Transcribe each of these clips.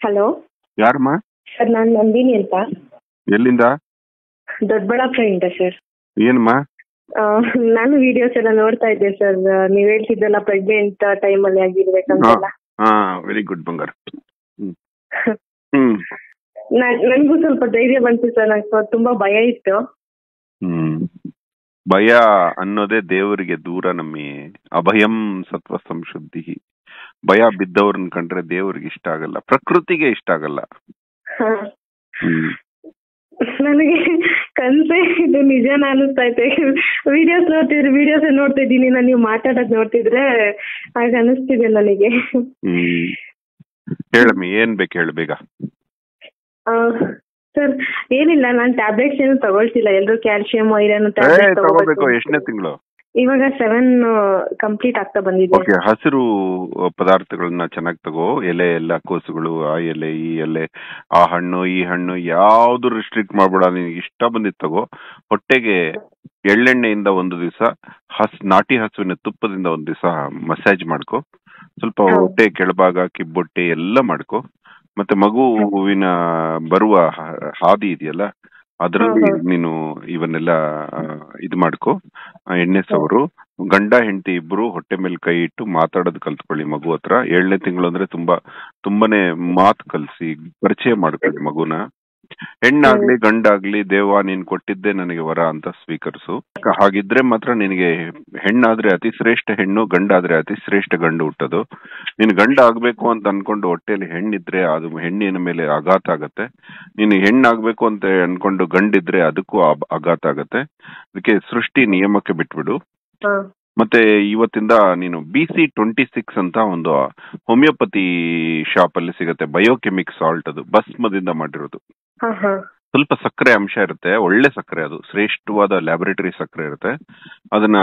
Hello, ಯಾರಮ್ಮ? Sir ನಾನು ನಂದಿನಿ ಅಂತ. ಎಲ್ಲಿಂದ? ದೊಡ್ಡಬಳ್ಳಾಪುರದಿಂದ ಸರ್. ಏನಮ್ಮ? ನಾನು ವಿಡಿಯೋಸ್ ಎಲ್ಲ ನೋಡ್ತಾ ಇದ್ದೆ ಸರ್. ನೀವ್ ಹೇಳ್ತಿದ್ದಲ್ಲ ಪ್ರೆಗ್ನೆಂಟ್ ಟೈಮಲ್ಲಿ ಆಗಿರ್ಬೇಕಂತೆಲ್ಲ. ವೆರಿ ಗುಡ್ ಬಂಗಾರ. ನನ್ಗೂ ಸ್ವಲ್ಪ ಧೈರ್ಯ ಬಂತು ಸರ್. ನಂಗೆ ತುಂಬಾ ಭಯ ಇತ್ತು. ಭಯ ಅನ್ನೋದೇ ದೇವರಿಗೆ ದೂರ ನಮ್ಮಿ. ಅಭಯಂ ಸತ್ವ ಸಂಶುದ್ಧಿ. ಭಯ ಬಿದ್ದವ್ರನ್ನ ಕಂಡ್ರೆ ದೇವ್ರಿಗೆ ಇಷ್ಟ ಆಗಲ್ಲ, ಪ್ರಕೃತಿಗೆ ಇಷ್ಟ ಆಗಲ್ಲ. ನನಗೆ ಕನ್ಸೆ ಇದು ನಿಜನ ಅನಿಸ್ತಾ ಐತೆ. ವಿಡಿಯೋಸ್ ನೋಡ್ತಾ ಇದ್ದೀನಿ, ನಾನು ನೀವು ಮಾತಾಡೋದ್ ನೋಡ್ತಿದ್ರೆ ಆಗ ಅನಿಸ್ತಿದೆ ನನಗೆ. ಹೇಳಮ್ಮಿ, ಏನ್ ಬೇಕು ಹೇಳು ಬೇಗ. ಸರ್ ಏನಿಲ್ಲ, ನಾನು ಟ್ಯಾಬ್ಲೆಟ್ಸ್ ಏನು ತಗೊಳ್ತಿಲ್ಲ. ಎಲ್ರು ಕ್ಯಾಲ್ಸಿಯಂ ಐರನ್ ಟ್ಯಾಬ್ಲೆಟ್ ತಗೋಬೇಕು. ಎಷ್ಟನೇ ತಿಂಗಳು? ಇವಾಗ 7 ಕಂಪ್ಲೀಟ್ ಆಗ್ತಾ ಬಂದಿದೆ. ಹಸಿರು ಪದಾರ್ಥಗಳನ್ನ ಚೆನ್ನಾಗಿ ತಗೋ. ಎಲೆ ಎಲ್ಲ, ಕೋಸುಗಳು, ಆ ಎಲೆ ಈ ಎಲೆ, ಆ ಹಣ್ಣು ಈ ಹಣ್ಣು ಯಾವ್ದು ರಿಸ್ಟ್ರಿಕ್ಟ್ ಮಾಡ್ಬೇಡ. ನಿನ್ಗೆ ಇಷ್ಟ ಬಂದಿದ್ ತಗೋ. ಹೊಟ್ಟೆಗೆ ಎಳ್ಳೆಣ್ಣೆಯಿಂದ ಒಂದು ದಿವಸ, ನಾಟಿ ಹಸುವಿನ ತುಪ್ಪದಿಂದ ಒಂದು ದಿವಸ ಮಸಾಜ್ ಮಾಡ್ಕೊ. ಸ್ವಲ್ಪ ಹೊಟ್ಟೆ ಕೆಳಭಾಗ, ಕಿಬ್ಬೊಟ್ಟೆ ಎಲ್ಲ ಮಾಡ್ಕೊ. ಮತ್ತೆ ಮಗುವಿನ ಬರುವ ಹಾದಿ ಇದೆಯಲ್ಲ, ಅದ್ರಲ್ಲಿ ನೀನು ಇವನ್ನೆಲ್ಲ ಇದು ಮಾಡ್ಕೊ. ಎಣ್ಣೆ ಸವರು. ಗಂಡ ಹೆಂಡತಿ ಇಬ್ರು ಹೊಟ್ಟೆ ಮೇಲೆ ಕೈ ಇಟ್ಟು ಮಾತಾಡೋದು ಕಲ್ತ್ಕೊಳ್ಳಿ ಮಗು ಹತ್ರ. 7ನೇ ತಿಂಗಳು ಅಂದ್ರೆ ತುಂಬಾನೇ ಮಾತು ಕಲ್ಸಿ ಪರಿಚಯ ಮಾಡ್ಕೊಳ್ಳಿ ಮಗುನ. ಹೆಣ್ಣಾಗ್ಲಿ ಗಂಡಾಗ್ಲಿ, ದೇವ ನೀನ್ ಕೊಟ್ಟಿದ್ದೆ ನನಗೆ ವರ ಅಂತ ಸ್ವೀಕರಿಸು. ಹಾಗಿದ್ರೆ ಮಾತ್ರ ನಿನಗೆ ಹೆಣ್ಣಾದ್ರೆ ಅತಿ ಶ್ರೇಷ್ಠ ಹೆಣ್ಣು, ಗಂಡಾದ್ರೆ ಅತಿ ಶ್ರೇಷ್ಠ ಗಂಡು ಹುಟ್ಟೋದು. ನೀನ್ ಗಂಡ ಆಗ್ಬೇಕು ಅಂತ ಅನ್ಕೊಂಡು ಹೊಟ್ಟೆಯಲ್ಲಿ ಹೆಣ್ಣಿದ್ರೆ ಅದು ಹೆಣ್ಣಿನ ಮೇಲೆ ಆಘಾತ ಆಗತ್ತೆ. ನೀನು ಹೆಣ್ಣಾಗ್ಬೇಕು ಅಂತ ಅನ್ಕೊಂಡು ಗಂಡಿದ್ರೆ ಅದಕ್ಕೂ ಆಘಾತ ಆಗತ್ತೆ. ಅದಕ್ಕೆ ಸೃಷ್ಟಿ ನಿಯಮಕ್ಕೆ ಬಿಟ್ಬಿಡು. ಮತ್ತೆ ಇವತ್ತಿಂದ ನೀನು BC26 ಅಂತ ಒಂದು ಹೋಮಿಯೋಪತಿ ಶಾಪ್ ಅಲ್ಲಿ ಸಿಗತ್ತೆ. ಬಯೋಕೆಮಿಕ್ ಸಾಲ್ಟ್, ಅದು ಭಸ್ಮದಿಂದ ಮಾಡಿರೋದು. ಸ್ವಲ್ಪ ಸಕ್ಕರೆ ಅಂಶ ಇರುತ್ತೆ, ಒಳ್ಳೆ ಸಕ್ಕರೆ, ಅದು ಶ್ರೇಷ್ಠವಾದ ಲ್ಯಾಬೊರೇಟರಿ ಸಕ್ಕರೆ ಇರುತ್ತೆ. ಅದನ್ನ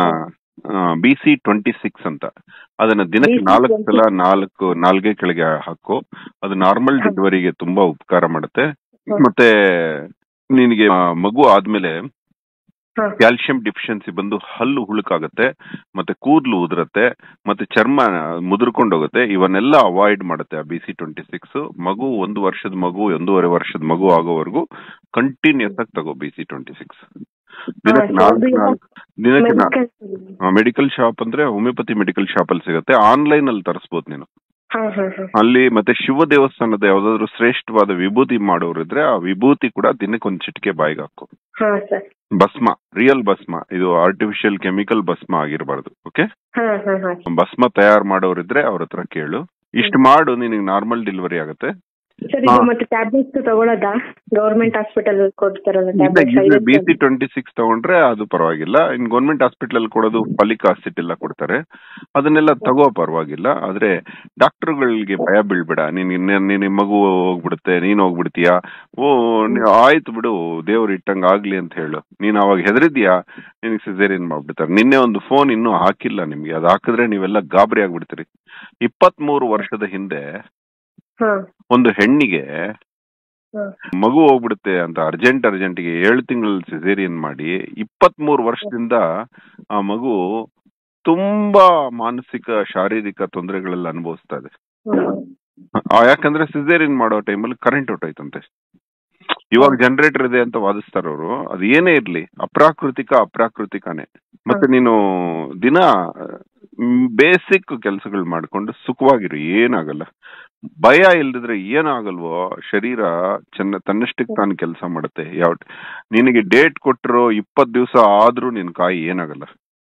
BC26 ಅಂತ, ಅದನ್ನ ದಿನಕ್ಕೆ 4 ಸಲ ನಾಲ್ಗೆ ಕೆಳಗೆ ಹಾಕು. ಅದು ನಾರ್ಮಲ್ ಡೆಲಿವರಿಗೆ ತುಂಬಾ ಉಪಕಾರ ಮಾಡುತ್ತೆ. ಮತ್ತೆ ನಿನಗೆ ಮಗು ಆದ್ಮೇಲೆ ಕ್ಯಾಲ್ಸಿಯಂ ಡಿಫಿಷಿಯನ್ಸಿ ಬಂದು ಹಲ್ಲು ಹುಳುಕಾಗತ್ತೆ, ಮತ್ತೆ ಕೂದಲು ಉದುರತ್ತೆ, ಮತ್ತೆ ಚರ್ಮ ಮುದುರ್ಕೊಂಡೋಗುತ್ತೆ. ಇವನ್ನೆಲ್ಲ ಅವಾಯ್ಡ್ ಮಾಡುತ್ತೆ ಆ BC26. ಮಗು 1 ವರ್ಷದ ಮಗು, 1.5 ವರ್ಷದ ಮಗು ಆಗೋವರೆಗೂ ಕಂಟಿನ್ಯೂಸ್ ಆಗಿ ತಗೋ BC26. ದಿನಕ್ಕೆ 4 ಮೆಡಿಕಲ್ ಶಾಪ್ ಅಂದ್ರೆ ಹೋಮಿಯೋಪತಿ ಮೆಡಿಕಲ್ ಶಾಪ್ ಅಲ್ಲಿ ಸಿಗುತ್ತೆ. ಆನ್ಲೈನ್ ಅಲ್ಲಿ ತರಿಸಬಹುದು ನೀನು ಅಲ್ಲಿ. ಮತ್ತೆ ಶಿವ ದೇವಸ್ಥಾನದ ಯಾವ್ದಾದ್ರು ಶ್ರೇಷ್ಠವಾದ ವಿಭೂತಿ ಮಾಡೋರಿದ್ರೆ ಆ ವಿಭೂತಿ ಕೂಡ ದಿನಕ್ಕೆ 1 ಚಿಟಿಕೆ ಬಾಯಿಗೆ ಹಾಕು. ಭಸ್ಮ, ರಿಯಲ್ ಭಸ್ಮ, ಇದು ಆರ್ಟಿಫಿಷಿಯಲ್ ಕೆಮಿಕಲ್ ಭಸ್ಮ ಆಗಿರಬಾರ್ದು. ಓಕೆ, ಭಸ್ಮ ತಯಾರು ಮಾಡೋರಿದ್ರೆ ಅವ್ರ ಹತ್ರ ಕೇಳು. ಇಷ್ಟು ಮಾಡು, ನಿನಗೆ ನಾರ್ಮಲ್ ಡೆಲಿವರಿ ಆಗುತ್ತೆ. ಮತ್ತೆ ಟ್ಯಾಬ್ಲೆಟ್ಸ್ ತಗೊಳ್ಳೋದಾ? ಗವರ್ಮೆಂಟ್ ಹಾಸ್ಪಿಟಲ್ ಕೊಡ್ತಾರಲ್ಲ BC26 ತಗೊಂಡ್ರೆ ಅದು ಪರವಾಗಿಲ್ಲ. ಇನ್ ಗವರ್ಮೆಂಟ್ ಹಾಸ್ಪಿಟಲ್ ಅಲ್ಲಿ ಕೊಡೋದು ಫಾಲಿಕ್ ಆಸಿಡ್ ಎಲ್ಲ ಕೊಡ್ತಾರೆ, ಅದನ್ನೆಲ್ಲ ತಗೋ, ಪರವಾಗಿಲ್ಲ. ಆದ್ರೆ ಡಾಕ್ಟರ್ಗಳಿಗೆ ಭಯ ಬೀಳ್ಬೇಡ. ನಿನ್ ಮಗು ಹೋಗ್ಬಿಡುತ್ತೆ, ನೀನ್ ಹೋಗ್ಬಿಡ್ತೀಯಾ, ಆಯ್ತು ಬಿಡು ದೇವ್ರು ಇಟ್ಟಂಗ ಆಗ್ಲಿ ಅಂತ ಹೇಳು. ನೀನ್ ಅವಾಗ ಹೆದರಿದ್ಯಾ, ನಿನಗೆ ಸಿಸೇರಿಯನ್ ಮಾಡ್ಬಿಡ್ತಾರೆ. ನಿನ್ನೆ ಒಂದು ಫೋನ್ ಇನ್ನೂ ಹಾಕಿಲ್ಲ ನಿಮ್ಗೆ, ಅದ್ ಹಾಕಿದ್ರೆ ನೀವೆಲ್ಲ ಗಾಬರಿ ಆಗ್ಬಿಡ್ತೀರಿ. 23 ವರ್ಷದ ಹಿಂದೆ ಒಂದು ಹೆಣ್ಣಿಗೆ ಮಗು ಹೋಗ್ಬಿಡುತ್ತೆ ಅಂತ ಅರ್ಜೆಂಟಿಗೆ 7 ತಿಂಗಳಲ್ಲಿ ಸಿಸೇರಿಯನ್ ಮಾಡಿ 23 ವರ್ಷದಿಂದ ಆ ಮಗು ತುಂಬಾ ಮಾನಸಿಕ ಶಾರೀರಿಕ ತೊಂದರೆಗಳೆಲ್ಲ ಅನುಭವಿಸ್ತಾ ಇದೆ. ಯಾಕಂದ್ರೆ ಸಿಸೇರಿಯನ್ ಮಾಡೋ ಟೈಮಲ್ಲಿ ಕರೆಂಟ್ ಹೊಟ್ಟೋಯ್ತಂತೆ. ಇವಾಗ ಜನರೇಟರ್ ಇದೆ ಅಂತ ವಾದಿಸ್ತಾರ ಅವರು. ಅದು ಏನೇ ಇರ್ಲಿ, ಅಪ್ರಾಕೃತಿಕನೇ. ಮತ್ತೆ ನೀನು ದಿನ ಬೇಸಿಕ್ ಕೆಲಸಗಳು ಮಾಡ್ಕೊಂಡು ಸುಖವಾಗಿರು, ಏನಾಗಲ್ಲ. ಭಯ ಇಲ್ದಿದ್ರೆ ಏನಾಗಲ್ವೋ, ಶರೀರ ತನ್ನಷ್ಟಕ್ಕೆ ತಾನು ಕೆಲಸ ಮಾಡುತ್ತೆ. ನಿನಗೆ ಡೇಟ್ ಕೊಟ್ಟಿರೋ 20 ದಿವಸ ಆದ್ರೂ ನಿನ್ ಕಾಯಿ ಏನಾಗಲ್ಲ.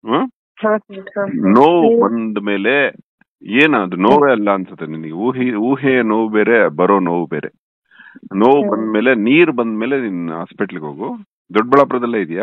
ನೋವು ಬಂದ ಮೇಲೆ ಏನದು ನೋವೇ ಅಲ್ಲ ಅನ್ಸುತ್ತೆ ನಿನಗೆ. ಊಹೆಯ ನೋವು ಬೇರೆ, ಬರೋ ನೋವು ಬೇರೆ. ನೋವು ಬಂದ್ಮೇಲೆ, ನೀರ್ ಬಂದ್ಮೇಲೆ ನಿನ್ ಹಾಸ್ಪಿಟ್ಲಿಗೆ ಹೋಗು. ದೊಡ್ಡಬಳ್ಳಾಪುರದಲ್ಲೇ ಇದೆಯಾ?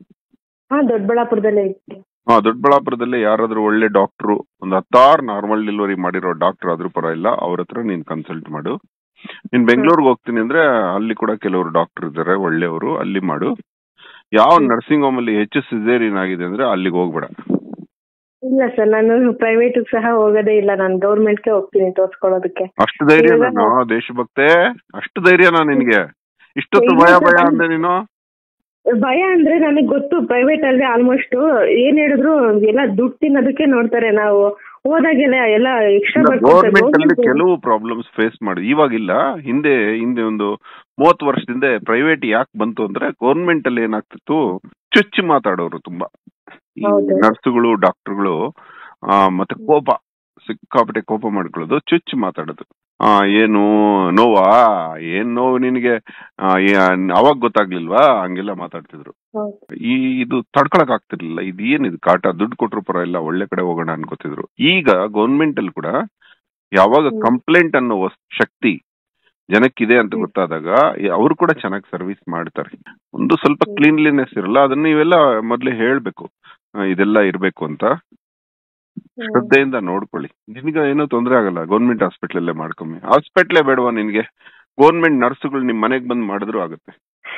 ದೊಡ್ಡಬಳ್ಳಾಪುರದಲ್ಲೇ ಯಾರಾದ್ರೂ ಒಳ್ಳೆ ಡಾಕ್ಟ್ರು, ಒಂದು 10 ನಾರ್ಮಲ್ ಡೆಲಿವರಿ ಮಾಡಿರೋ ಡಾಕ್ಟರ್ ಆದ್ರೂ ಪರವಾಗಿಲ್ಲ, ಅವ್ರ ಹತ್ರ ನೀನ್ ಕನ್ಸಲ್ಟ್ ಮಾಡು. ನೀನ್ ಬೆಂಗಳೂರಿಗೆ ಹೋಗ್ತೀನಿ ಅಂದ್ರೆ ಅಲ್ಲಿ ಕೂಡ ಕೆಲವರು ಡಾಕ್ಟರ್ ಇದ್ದಾರೆ ಒಳ್ಳೆಯವರು, ಅಲ್ಲಿ ಮಾಡು. ಯಾವ ನರ್ಸಿಂಗ್ ಹೋಮ್ ಅಲ್ಲಿ ಹೆಚ್ಚು ಸಿಸೇರಿಯನ್ ಆಗಿದೆ ಅಂದ್ರೆ ಅಲ್ಲಿಗೆ ಹೋಗ್ಬೇಡ. ಇಲ್ಲ ಸರ್, ನಾನು ಪ್ರೈವೇಟ್ ಸಹ ಹೋಗೋದೇ ಇಲ್ಲ. ನಾನು ಗೌರ್ಮೆಂಟ್ಗೆ ಹೋಗ್ತೀನಿ ತೋರ್ಸ್ಕೊಳ್ಳೋದಕ್ಕೆ. ಅಷ್ಟು ಧೈರ್ಯನಾ ದೇಶಭಕ್ತೆ? ಅಷ್ಟು ಧೈರ್ಯನಾ ನಿನ್ಗೆ? ಇಷ್ಟೊತ್ತು ಭಯ ಅಂದ್ರೆ ನೀನು? ಭಯ ಅಂದ್ರೆ ನನಗೆ ಗೊತ್ತು, ಪ್ರೈವೇಟ್ ಅಲ್ಲಿ ಆಲ್ಮೋಸ್ಟ್ ಏನ್ ಹೇಳಿದ್ರು ಎಲ್ಲ ದುಡ್ಡು ತಿನ್ನೋದಕ್ಕೆ ನೋಡ್ತಾರೆ. ನಾವು ಹೋದಾಗೆಲ್ಲ ಎಲ್ಲ ಎಕ್ಸ್ಟ್ರಾ ಗೌರ್ಮೆಂಟ್ ಅಲ್ಲಿ ಕೆಲವು ಪ್ರಾಬ್ಲಮ್ಸ್ ಫೇಸ್ ಮಾಡಿ ಇವಾಗಿಲ್ಲ. ಹಿಂದೆ ಒಂದು 30 ವರ್ಷದಿಂದ ಪ್ರೈವೇಟ್ ಯಾಕೆ ಬಂತು ಅಂದ್ರೆ ಗೌರ್ಮೆಂಟ್ ಅಲ್ಲಿ ಏನಾಗ್ತಿತ್ತು, ಚುಚ್ಚಿ ಮಾತಾಡೋರು ತುಂಬಾ ನರ್ಸುಗಳು, ಡಾಕ್ಟರ್ಗಳು. ಮತ್ತೆ ಸಿಕ್ಕಾಪಟ್ಟೆ ಕೋಪ ಮಾಡ್ಕೊಳ್ಳೋದು, ಚುಚ್ಚಿ ಮಾತಾಡೋದು. ಏನು ನೋವಾ, ಏನ್ ನೋವು ನಿನ್ಗೆ, ಅವಾಗ ಗೊತ್ತಾಗ್ಲಿಲ್ವಾ, ಹಂಗೆಲ್ಲ ಮಾತಾಡ್ತಿದ್ರು. ಇದು ತಡ್ಕೊಳಕ್ ಆಗ್ತಿರ್ಲಿಲ್ಲ. ಇದು ಏನಿದು ಕಾಟ, ದುಡ್ಡು ಕೊಟ್ರು ಪರ ಇಲ್ಲ, ಒಳ್ಳೆ ಕಡೆ ಹೋಗೋಣ ಅನ್ಕೋತಿದ್ರು. ಈಗ ಗೌರ್ಮೆಂಟ್ ಅಲ್ಲಿ ಕೂಡ ಯಾವಾಗ ಕಂಪ್ಲೇಂಟ್ ಅನ್ನೋ ಶಕ್ತಿ ಜನಕ್ಕಿದೆ ಅಂತ ಗೊತ್ತಾದಾಗ ಅವ್ರು ಕೂಡ ಚೆನ್ನಾಗಿ ಸರ್ವಿಸ್ ಮಾಡ್ತಾರೆ. ಒಂದು ಸ್ವಲ್ಪ ಕ್ಲೀನ್ಲಿನೆಸ್ ಇರಲ್ಲ, ಅದನ್ನ ನೀವೆಲ್ಲ ಮೊದ್ಲೇ ಹೇಳ್ಬೇಕು, ಇದೆಲ್ಲ ಇರ್ಬೇಕು ಅಂತ. ಶ್ರದ್ಧೆಯಿಂದ ನೋಡ್ಕೊಳ್ಳಿ, ನಿನ್ಗೆ ಏನೂ ತೊಂದರೆ ಆಗಲ್ಲ. ಗೌರ್ಮೆಂಟ್ ಹಾಸ್ಪಿಟ್ಲಲ್ಲೇ ಮಾಡ್ಕೊಮ್ಮಿ. ಹಾಸ್ಪಿಟ್ಲೇ ಬೇಡವಾ ನಿನ್ಗೆ, ಗೌರ್ಮೆಂಟ್ ನರ್ಸ್ಗಳು ನಿಮ್ ಮನೆಗ್ ಬಂದ್ ಮಾಡಿದ್ರು ಆಗುತ್ತೆ.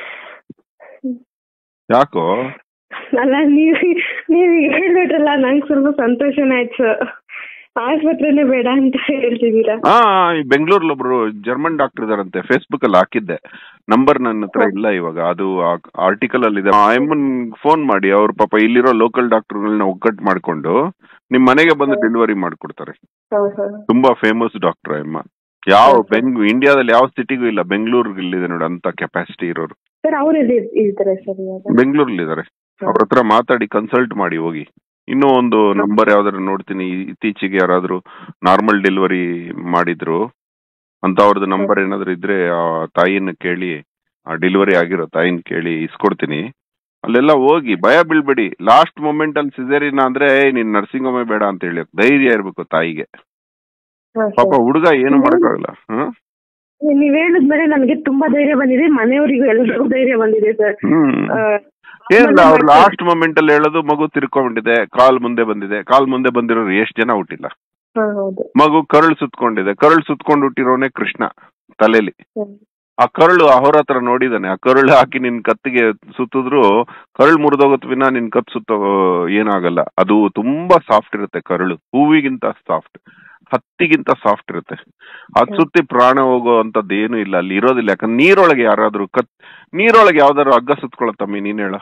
ಯಾಕೋ ಅಲ್ಲ, ನೀವ್ ಹೇಳ್ಬಿಟ್ರಲ್ಲ, ನಂಗೆ ಸ್ವಲ್ಪ ಸಂತೋಷನೇ ಆಯ್ತು. ಆಸ್ಪತ್ರೆನೇ ಬೇಡ ಅಂತ ಹೇಳ್ತಿದ್ದೀರಾ? ಬೆಂಗಳೂರಲ್ಲಿ ಒಬ್ರು ಜರ್ಮನ್ ಡಾಕ್ಟರ್ ಇದಾರಂತೆ, ಫೇಸ್ಬುಕ್ ಅಲ್ಲಿ ಹಾಕಿದ್ದೆ. ನಂಬರ್ ನನ್ನ ಹತ್ರ ಇಲ್ಲ ಇವಾಗ, ಅದು ಆರ್ಟಿಕಲ್ ಅಲ್ಲಿ ಇದೆ. ಐಮನ್ ಫೋನ್ ಮಾಡಿ, ಅವ್ರ ಪಾಪ ಇಲ್ಲಿರೋ ಲೋಕಲ್ ಡಾಕ್ಟರ್ಗಳನ್ನ ಒಗ್ಗಟ್ಟು ಮಾಡ್ಕೊಂಡು ನಿಮ್ ಮನೆಗೆ ಬಂದು ಡೆಲಿವರಿ ಮಾಡ್ಕೊಡ್ತಾರೆ. ತುಂಬಾ ಫೇಮಸ್ ಡಾಕ್ಟರ್ ಅಮ್ಮ. ಇಂಡಿಯಾದಲ್ಲಿ ಯಾವ ಸಿಟಿಗೂ ಇಲ್ಲ, ಬೆಂಗಳೂರಿಗಿದೆ ನೋಡಿ ಅಂತ ಕೆಪಾಸಿಟಿ ಇರೋರು. ಬೆಂಗಳೂರಲ್ಲಿ ಇದಾರೆ. ಅವ್ರ ಹತ್ರ ಮಾತಾಡಿ ಕನ್ಸಲ್ಟ್ ಮಾಡಿ ಹೋಗಿ. ಇನ್ನೂ ಒಂದು ನಂಬರ್ ಯಾವ್ದಾದ್ರು ನೋಡ್ತೀನಿ, ಇತ್ತೀಚೆಗೆ ಯಾರಾದ್ರೂ ನಾರ್ಮಲ್ ಡೆಲಿವರಿ ಮಾಡಿದ್ರು ಅಂತ ಅವ್ರದ್ದು ನಂಬರ್ ಏನಾದ್ರು ಇದ್ರೆ ಆ ತಾಯಿನ ಕೇಳಿ, ಆ ಡೆಲಿವರಿ ಆಗಿರೋ ತಾಯಿನ ಕೇಳಿ ಇಸ್ಕೊಡ್ತೀನಿ. ಅಲ್ಲೆಲ್ಲ ಹೋಗಿ ಭಯ ಬೀಳ್ಬೇಡಿ. ಲಾಸ್ಟ್ ಮೊಮೆಂಟ್ ಅಲ್ಲಿ ಸಿಸೇರಿಯನ್ ಅಂದ್ರೆ ನೀನ್ ನರ್ಸಿಂಗ್ ಹೋಮೇ ಬೇಡ ಅಂತ ಹೇಳಿ ಧೈರ್ಯ ಇರ್ಬೇಕು ತಾಯಿಗೆ. ಪಾಪ ಹುಡುಗ ಏನು ಮಾಡಕ್ಕಾಗಲ್ಲ. ನೀವ್ ಹೇಳಿದ್ಮೇಲೆ ನನಗೆ ತುಂಬಾ ಧೈರ್ಯ ಬಂದಿದೆ, ಮನೆಯವರಿಗೂ ಎಲ್ಲರಿಗೂ ಧೈರ್ಯ ಬಂದಿದೆ ಸರ್. ಏನಿಲ್ಲ, ಅವ್ರು ಲಾಸ್ಟ್ ಮೊಮೆಂಟ್ ಅಲ್ಲಿ ಹೇಳೋದು ಮಗು ತಿರ್ಕೊಂಡಿದೆ, ಕಾಲ್ ಮುಂದೆ ಬಂದಿದೆ. ಕಾಲ್ ಮುಂದೆ ಬಂದಿರೋರು ಎಷ್ಟ್ ಜನ ಹುಟ್ಟಿಲ್ಲ. ಮಗು ಕರುಳು ಸುತ್ಕೊಂಡಿದೆ, ಕರುಳು ಸುತ್ಕೊಂಡು ಹುಟ್ಟಿರೋನೆ ಕೃಷ್ಣ ತಲೆಲಿ. ಆ ಕರುಳು ಅಹೋರಾತ್ರ ನೋಡಿದಾನೆ. ಆ ಕರುಳು ಹಾಕಿ ನಿನ್ ಕತ್ತಿಗೆ ಸುತ್ತಿದ್ರು ಕರುಳು ಮುರಿದೋಗತ್ ವಿನ ನಿನ್ ಕತ್ ಸುತ್ತ ಏನಾಗಲ್ಲ. ಅದು ತುಂಬಾ ಸಾಫ್ಟ್ ಇರುತ್ತೆ ಕರುಳು, ಹೂವಿಗಿಂತ ಸಾಫ್ಟ್, ಹತ್ತಿಗಿಂತ ಸಾಫ್ಟ್ ಇರುತ್ತೆ. ಅದ್ ಸುತ್ತಿ ಪ್ರಾಣ ಹೋಗೋ ಅಂತದ್ದು ಏನು ಇಲ್ಲ, ಅಲ್ಲಿ ಇರೋದಿಲ್ಲ. ಯಾಕಂದ್ರೆ ನೀರೊಳಗೆ ಯಾರಾದ್ರೂ ನೀರೊಳಗೆ ಯಾವ್ದಾದ್ರು ಹಗ್ಗ ಸುತ್ಕೊಳತ್ತಮ್ಮಿ, ನೀನ್ ಹೇಳ.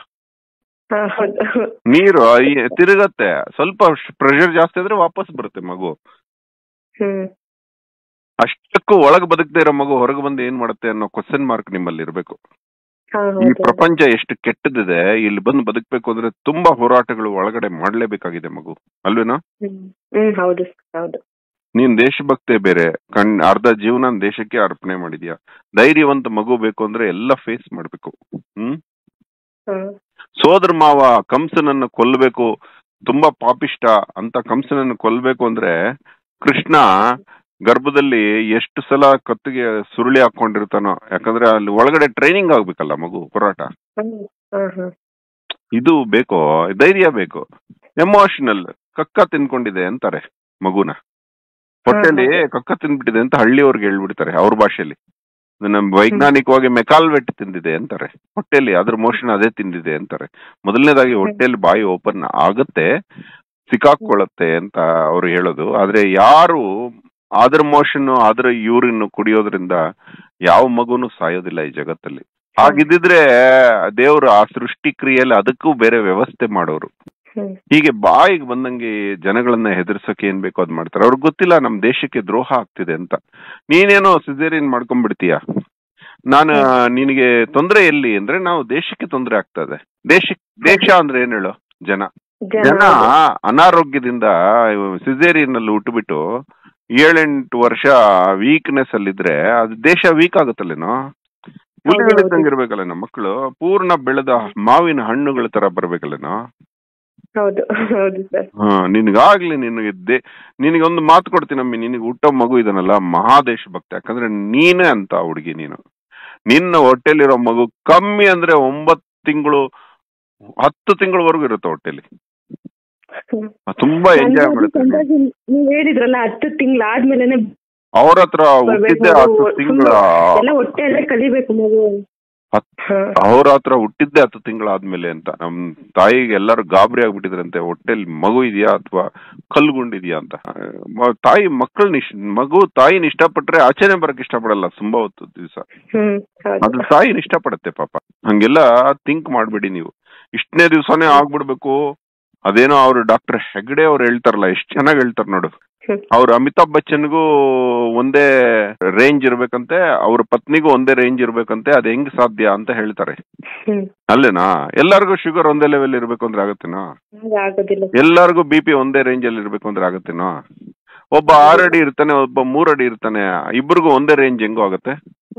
ನೀರು ತಿರುಗತ್ತೆ, ಸ್ವಲ್ಪ ಪ್ರೆಷರ್ ಜಾಸ್ತಿ ಆದ್ರೆ ವಾಪಸ್ ಬರುತ್ತೆ ಮಗು. ಅಷ್ಟಕ್ಕೂ ಒಳಗ್ ಬದುಕದೇ ಇರೋ ಮಗು ಹೊರಗೆ ಬಂದು ಏನ್ ಮಾಡುತ್ತೆ ಅನ್ನೋ ಕ್ವಶನ್ ಮಾರ್ಕ್ ನಿಮ್ಮಲ್ಲಿ ಇರ್ಬೇಕು. ಈ ಪ್ರಪಂಚ ಎಷ್ಟು ಕೆಟ್ಟದಿದೆ, ಇಲ್ಲಿ ಬಂದು ಬದುಕಬೇಕು ಅಂದ್ರೆ ತುಂಬಾ ಹೋರಾಟಗಳು ಒಳಗಡೆ ಮಾಡ್ಲೇಬೇಕಾಗಿದೆ ಮಗು, ಅಲ್ವೇನೋ? ನೀನ್ ದೇಶಭಕ್ತಿ ಬೇರೆ, ಅರ್ಧ ಜೀವನ ದೇಶಕ್ಕೆ ಅರ್ಪಣೆ ಮಾಡಿದ್ಯಾ. ಧೈರ್ಯವಂತ ಮಗು ಬೇಕು ಅಂದ್ರೆ ಎಲ್ಲ ಫೇಸ್ ಮಾಡ್ಬೇಕು. ಸೋದರ ಮಾವ ಕಂಸನನ್ನು ಕೊಲ್ಲಬೇಕು, ತುಂಬಾ ಪಾಪಿಷ್ಟ ಅಂತ ಕಂಸನನ್ನು ಕೊಲ್ಲಬೇಕು ಅಂದ್ರೆ ಕೃಷ್ಣ ಗರ್ಭದಲ್ಲಿ ಎಷ್ಟು ಸಲ ಕತ್ತಿಗೆ ಸುರುಳಿ ಹಾಕೊಂಡಿರ್ತಾನೋ. ಯಾಕಂದ್ರೆ ಅಲ್ಲಿ ಒಳಗಡೆ ಟ್ರೈನಿಂಗ್ ಆಗ್ಬೇಕಲ್ಲ ಮಗು, ಹೋರಾಟ. ಇದು ಬೇಕು, ಧೈರ್ಯ ಬೇಕು. ಎಮೋಷನಲ್, ಕಕ್ಕ ತಿನ್ಕೊಂಡಿದೆ ಅಂತಾರೆ ಮಗುನ, ಹೊಟ್ಟೆಲಿ ಕಕ್ಕ ತಿನ್ಬಿಟ್ಟಿದೆ ಅಂತ ಹಳ್ಳಿಯವ್ರಿಗೆ ಹೇಳ್ಬಿಡ್ತಾರೆ ಅವ್ರ ಭಾಷೆಯಲ್ಲಿ. ನಮ್ ವೈಜ್ಞಾನಿಕವಾಗಿ ಮೆಕಾಲ್ವೆಟ್ ತಿಂದಿದೆ ಅಂತಾರೆ ಹೊಟ್ಟೆಲಿ, ಅದ್ರ ಮೋಷನ್ ಅದೇ ತಿಂದಿದೆ ಅಂತಾರೆ. ಮೊದಲನೇದಾಗಿ ಹೊಟ್ಟೆಲಿ ಬಾಯಿ ಓಪನ್ ಆಗುತ್ತೆ, ಸಿಕ್ಕಾಕೊಳ್ಳುತ್ತೆ ಅಂತ ಅವ್ರು ಹೇಳೋದು. ಆದ್ರೆ ಯಾರು ಅದ್ರ ಮೋಷನ್, ಅದ್ರ ಯೂರಿನ್ ಕುಡಿಯೋದ್ರಿಂದ ಯಾವ ಮಗುನು ಸಾಯೋದಿಲ್ಲ ಈ ಜಗತ್ತಲ್ಲಿ. ಹಾಗಿದ್ದಿದ್ರೆ ದೇವ್ರು ಆ ಸೃಷ್ಟಿ ಕ್ರಿಯೆಯಲ್ಲಿ ಅದಕ್ಕೂ ಬೇರೆ ವ್ಯವಸ್ಥೆ ಮಾಡೋರು. ಹೀಗೆ ಬಾಯಿಗೆ ಬಂದಂಗೆ ಜನಗಳನ್ನ ಹೆದರ್ಸಕ್ಕೆ ಏನ್ ಬೇಕೋ ಅದ್ ಮಾಡ್ತಾರೆ. ಅವ್ರಿಗೆ ಗೊತ್ತಿಲ್ಲ ನಮ್ ದೇಶಕ್ಕೆ ದ್ರೋಹ ಆಗ್ತಿದೆ ಅಂತ. ನೀನೇನೋ ಸಿಸೇರಿಯನ್ ಮಾಡ್ಕೊಂಡ್ಬಿಡ್ತೀಯ, ನಾನು ನಿನಗೆ ತೊಂದ್ರೆ ಎಲ್ಲಿ ಅಂದ್ರೆ ನಾವು ದೇಶಕ್ಕೆ ತೊಂದ್ರೆ ಆಗ್ತದೆ. ದೇಶ ಅಂದ್ರೆ ಏನ್ ಹೇಳು, ಜನ ಅನಾರೋಗ್ಯದಿಂದ ಸಿಸೇರಿಯನ್ ಅಲ್ಲಿ ಹುಟ್ಟುಬಿಟ್ಟು 7-8 ವರ್ಷ ವೀಕ್ನೆಸ್ ಅಲ್ಲಿದ್ರೆ ಅದು ದೇಶ ವೀಕ್ ಆಗುತ್ತಲ್ಲೇನೋ. ಹುಲಿಗಳಿದ್ದಂಗಿರ್ಬೇಕಲ್ಲೇನೋ ಮಕ್ಕಳು, ಪೂರ್ಣ ಬೆಳೆದ ಮಾವಿನ ಹಣ್ಣುಗಳ ತರ ಬರ್ಬೇಕಲ್ಲೇನೋ. ನಿನ್ಗಾಗ್ಲಿ ನಿನಗೆ ಒಂದು ಮಾತು ಕೊಡ್ತೀನಮ್ಮಿ, ನಿನಗೆ ಹುಟ್ಟೋ ಮಗು ಇದನ್ನಲ್ಲ ಮಹಾದೇಶ ಭಕ್ತ. ಯಾಕಂದ್ರೆ ನೀನೇ ಅಂತ ಹುಡುಗಿ, ನಿನ್ನ ಹೊಟ್ಟೆಲಿರೋ ಮಗು ಕಮ್ಮಿ ಅಂದ್ರೆ 9 ತಿಂಗಳು 10 ತಿಂಗಳವರೆಗೂ ಇರುತ್ತೆ ಹೊಟ್ಟೆಲಿ. ತುಂಬಾ ಎಂಜಾಯ್ ಮಾಡುತ್ತೆ. ನೀವ್ ಹೇಳಿದ್ರಲ್ಲ 10 ತಿಂಗಳಾದ್ಮೇಲೆ ಅವ್ರ ಹತ್ರ ಹುಟ್ಟಿದ್ದೆ 10 ತಿಂಗಳ, ಹೊಟ್ಟೆಯಲ್ಲೇ ಕಲಿಬೇಕು ಮಗು. ಅವ್ರ ಹತ್ರ ಹುಟ್ಟಿದ್ದೆ 10 ತಿಂಗಳಾದ್ಮೇಲೆ ಅಂತ. ನಮ್ ತಾಯಿಗೆ ಎಲ್ಲಾರು ಗಾಬರಿ ಆಗ್ಬಿಟ್ಟಿದ್ರಂತೆ, ಹೊಟ್ಟೆಲಿ ಮಗು ಇದೆಯಾ ಅಥವಾ ಕಲ್ಗುಂಡಿದ್ಯಾ ಅಂತ. ತಾಯಿನ ಇಷ್ಟಪಟ್ರೆ ಆಚೆನೆ ಬರಕ್ ಇಷ್ಟಪಡಲ್ಲ ತುಂಬಾ ಹೊತ್ತು ದಿವಸ. ಅದು ತಾಯಿನ ಇಷ್ಟಪಡತ್ತೆ ಪಾಪ. ಹಂಗೆಲ್ಲ ಥಿಂಕ್ ಮಾಡ್ಬೇಡಿ ನೀವು. ಇಷ್ಟನೇ ದಿವ್ಸನೇ ಆಗ್ಬಿಡ್ಬೇಕು, ಅದೇನೋ ಅವ್ರು ಡಾಕ್ಟರ್ ಹೆಗ್ಡೆ ಅವ್ರು ಹೇಳ್ತಾರಲ್ಲ, ಎಷ್ಟು ಚೆನ್ನಾಗಿ ಹೇಳ್ತಾರ ನೋಡು. ಅವ್ರು ಅಮಿತಾಬ್ ಬಚ್ಚನ್ಗೂ ಒಂದೇ ರೇಂಜ್ ಇರ್ಬೇಕಂತೆ, ಅವ್ರ ಪತ್ನಿಗೂ ಒಂದೇ ರೇಂಜ್ ಇರ್ಬೇಕಂತೆ, ಅದ್ ಹೆಂಗ್ ಸಾಧ್ಯ ಅಂತ ಹೇಳ್ತಾರೆ. ಅಲ್ಲೇನಾ? ಎಲ್ಲಾರ್ಗು ಶುಗರ್ ಒಂದೇ ಲೆವೆಲ್ ಇರ್ಬೇಕು ಅಂದ್ರೆ ಆಗತ್ತೇನೋ? ಎಲ್ಲಾರ್ಗು BP ಒಂದೇ ರೇಂಜ್ ಅಲ್ಲಿ ಇರ್ಬೇಕು ಅಂದ್ರೆ ಆಗತ್ತೇನೋ? ಒಬ್ಬ 6 ಅಡಿ ಇರ್ತಾನೆ, ಒಬ್ಬ 3 ಅಡಿ ಇರ್ತಾನೆ, ಇಬ್ರಿಗೂ ಒಂದೇ ರೇಂಜ್ ಹೆಂಗೋ ಆಗತ್ತೆ?